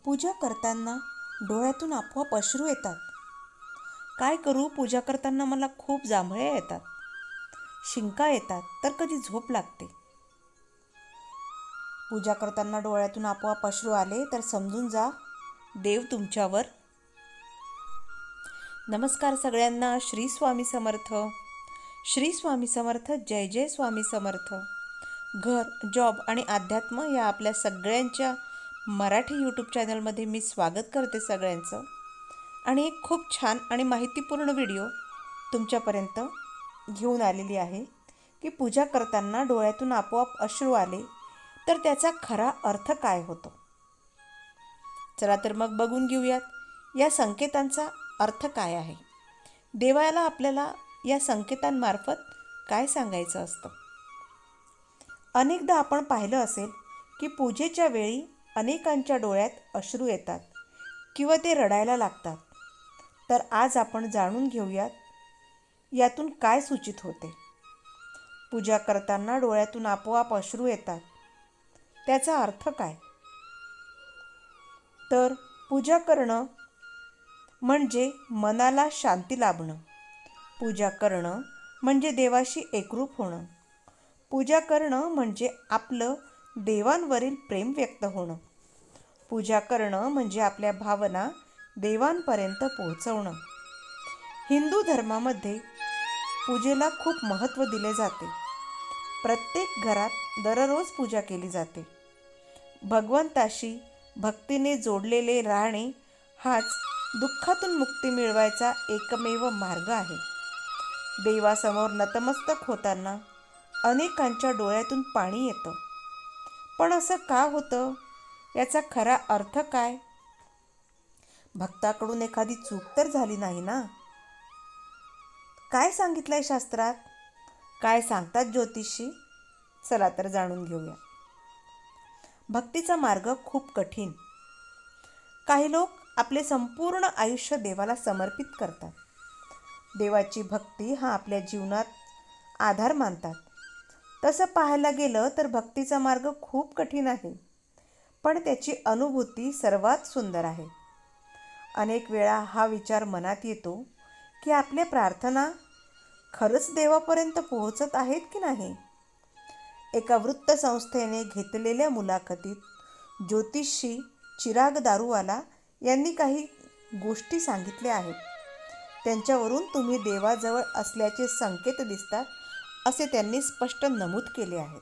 पूजा करताना डोळ्यातून आपोआप अश्रू येतात. काय करू, पूजा करताना मला खूप जांभळ्या येतात, शिंका येतात, तर कधी झोप लागते. पूजा करताना डोळ्यातून आपोआप अश्रू आले तर समजून जा, देव तुमच्यावर. नमस्कार सगळ्यांना. श्री स्वामी समर्थ. श्री स्वामी समर्थ. जय जय स्वामी समर्थ. घर, जॉब आणि अध्यात्म या आपल्या सगळ्यांच्या मराठी यूट्यूब चॅनलमध्ये मी स्वागत करते सगळ्यांचं. आणि एक खूप छान आणि माहितीपूर्ण व्हिडिओ तुमच्यापर्यंत घेऊन आलेली आहे की पूजा करताना डोळ्यातून आपोआप अश्रू आले तर त्याचा खरा अर्थ काय होतो. चला तर मग बघून घेऊयात या संकेतांचा अर्थ काय आहे. देवाला आपल्याला या संकेतांमार्फत काय सांगायचं असतं. अनेकदा आपण पाहिलं असेल की पूजेच्या वेळी अनेकांच्या डोळ्यात अश्रू येतात किंवा ते रडायला लागतात. तर आज आपण जाणून घेऊयात यातून काय सूचित होते. पूजा करताना डोळ्यातून आपोआप अश्रू येतात, त्याचा अर्थ काय. तर पूजा करणं म्हणजे मनाला शांती लाभणं. पूजा करणं म्हणजे देवाशी एकरूप होणं. पूजा करणं म्हणजे आपलं देवांवरील प्रेम व्यक्त होणं. पूजा करणं म्हणजे आपल्या भावना देवांपर्यंत पोहोचवणं. हिंदू धर्मामध्ये पूजेला खूप महत्त्व दिले जाते. प्रत्येक घरात दररोज पूजा केली जाते. भगवंताशी भक्तीने जोडलेले राहणे हाच दुःखातून मुक्ती मिळवायचा एकमेव मार्ग आहे. देवासमोर नतमस्तक होताना अनेकांच्या डोळ्यातून पाणी येतं. पण असं का होतं, याचा खरा अर्थ काय. भक्ताकडून एखादी चूक तर झाली नाही ना. काय सांगितलंय शास्त्रात, काय सांगतात ज्योतिषी, चला तर जाणून घेऊया. भक्तीचा मार्ग खूप कठीण. काही लोक आपले संपूर्ण आयुष्य देवाला समर्पित करतात. देवाची भक्ती हा आपल्या जीवनात आधार मानतात. तसं पाहायला गेलं तर भक्तीचा मार्ग खूप कठीण आहे, पण त्याची अनुभूती सर्वात सुंदर आहे. अनेक वेळा हा विचार मनात येतो की आपल्या प्रार्थना खरंच देवापर्यंत पोहोचत आहेत की नाही. एका वृत्तसंस्थेने घेतलेल्या मुलाखतीत ज्योतिषी चिराग दारूवाला यांनी काही गोष्टी सांगितल्या आहेत. त्यांच्यावरून तुम्ही देवाजवळ असल्याचे संकेत दिसतात असे त्यांनी स्पष्ट नमूद केले आहेत.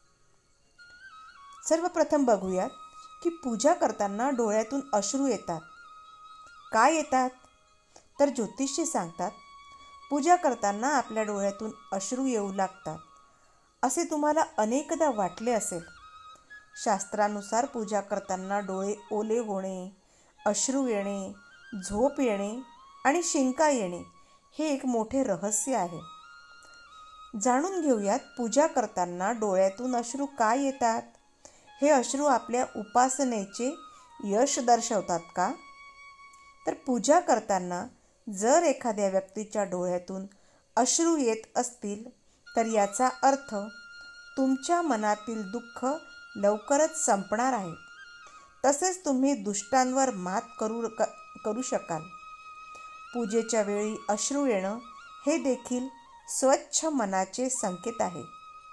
सर्वप्रथम बघूयात की पूजा करताना डोळ्यातून अश्रू येतात. काय येतात, तर ज्योतिषी सांगतात पूजा करताना आपल्या डोळ्यातून अश्रू येऊ लागतात असे तुम्हाला अनेकदा वाटले असेल. शास्त्रानुसार पूजा करताना डोळे ओले होणे, अश्रू येणे, झोप येणे आणि शिंका येणे हे एक मोठे रहस्य आहे. जाणून घेऊयात पूजा करताना डोळ्यातून अश्रू का येतात. हे अश्रू आपल्या उपासनेचे यश दर्शवतात का. तर पूजा करताना जर एखाद्या व्यक्तीच्या डोळ्यातून अश्रू येत असतील तर याचा अर्थ तुमच्या मनातील दुःख लवकरच संपणार आहे. तसेच तुम्ही दुष्टांवर मात करू शकाल. पूजेच्या वेळी अश्रू येणं हे देखील स्वच्छ मनाचे संकेत आहे.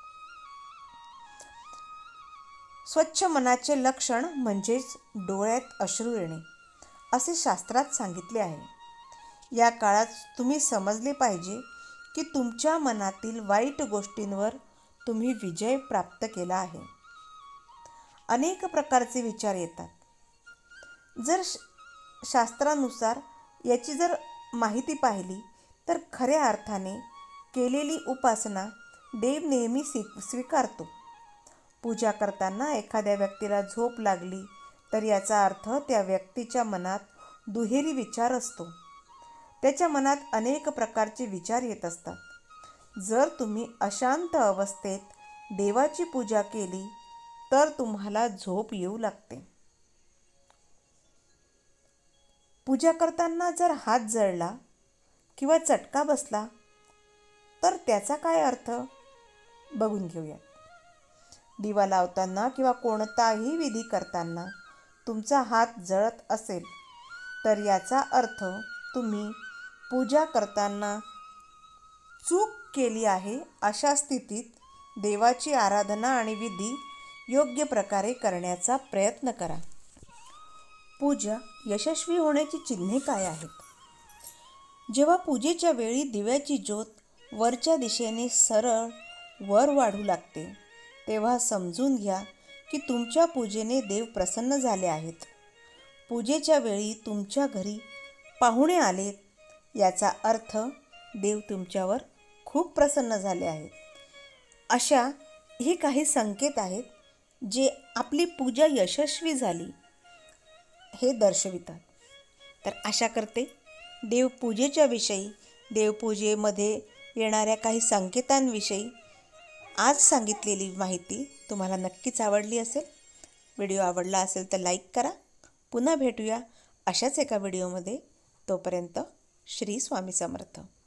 स्वच्छ मनाचे लक्षण म्हणजेच डोळ्यात अश्रू येणे असे शास्त्रात सांगितले आहे. या काळात तुम्ही समजले पाहिजे की तुमच्या मनातील वाईट गोष्टींवर तुम्ही विजय प्राप्त केला आहे. अनेक प्रकारचे विचार येतात. जर शास्त्रानुसार याची जर माहिती पाहिली तर खऱ्या अर्थाने केलेली उपासना देव नेहमी स्वीकारतो. पूजा करताना एखाद्या व्यक्तीला झोप लागली तर याचा अर्थ त्या व्यक्तीच्या मनात दुहेरी विचार असतो. त्याच्या मनात अनेक प्रकारचे विचार येत असतात. जर तुम्ही अशांत अवस्थेत देवाची पूजा केली तर तुम्हाला झोप येऊ लागते. पूजा करताना जर हात जळला किंवा चटका बसला तर त्याचा काय अर्थ, बघून घेऊया. दिवा लावताना किंवा कोणताही विधी करताना तुमचा हात जळत असेल तर याचा अर्थ तुम्ही पूजा करताना चूक केली आहे. अशा स्थितीत देवाची आराधना आणि विधी योग्य प्रकारे करण्याचा प्रयत्न करा. पूजा यशस्वी होण्याची चिन्हे काय आहेत? जेव्हा पूजेच्या वेळी दिव्याची ज्योत वरच्या दिशेने सरळ वर वाढू लागते तेव्हा समजून घ्या की तुमच्या पूजेने देव प्रसन्न झाले आहेत. पूजेच्या वेळी तुमच्या घरी पाहुणे आलेत याचा अर्थ देव तुमच्यावर खूप प्रसन्न झाले आहेत. अशा हे काही संकेत आहेत जे आपली पूजा यशस्वी झाली हे दर्शवितात. तर आशा करते देवपूजेच्या विषयी, देवपूजेमध्ये येणाऱ्या काही संकेतांविषयी आज सांगितलेली माहिती तुम्हाला नक्कीच आवडली असेल. व्हिडिओ आवडला असेल तर लाईक करा. पुन्हा भेटूया अशाच एका व्हिडिओमध्ये. तोपर्यंत श्री स्वामी समर्थ.